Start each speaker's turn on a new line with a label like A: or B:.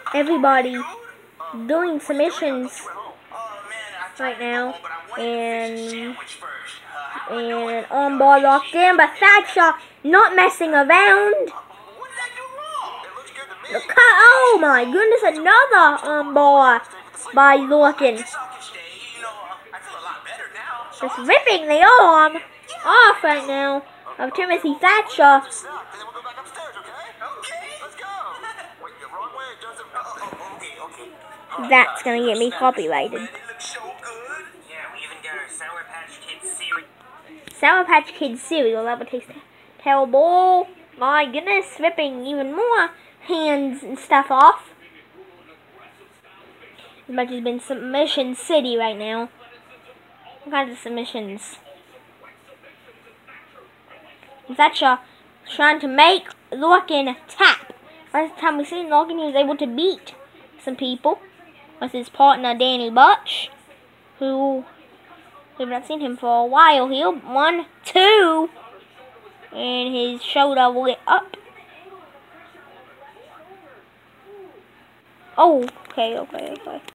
A: everybody doing submissions right now, and armbar locked in, but Thatcher not messing around. Oh my goodness, another armbar by Lorcan. Just ripping the arm off right now of Timothy Thatcher. That's gonna get me copyrighted. Sour Patch Kids cereal, that would taste terrible. My goodness, ripping even more hands and stuff off. This match has been Submission City right now. What kinds of submissions? Thatcher trying to make Lorcan tap. Last time we seen Lorcan, he was able to beat some people with his partner Danny Butch, who we've not seen him for a while here. 1, 2, and his shoulder lit up. Oh, okay.